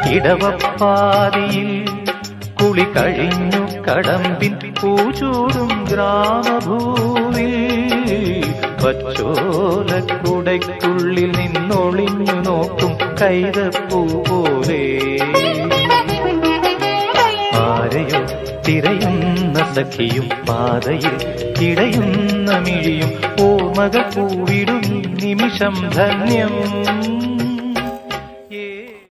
ഇടവപ്പാതിയിൽ കുളി കഴിഞ്ഞു കടമ്പിൻ പൂചൂടും ഗ്രാമഭൂവിൽ പച്ചോലക്കുടയ്ക്കുള്ളിൽ നിന്നൊളിഞ്ഞു നോക്കും കൈതപ്പൂ പോലെ ആരെയോ തിരയുന്ന സഖിയും പാതയിൽ കിടയുന്ന മിഴിയും ഓർമ്മകൾ പൂവിടും നിമിഷം ധന്യം.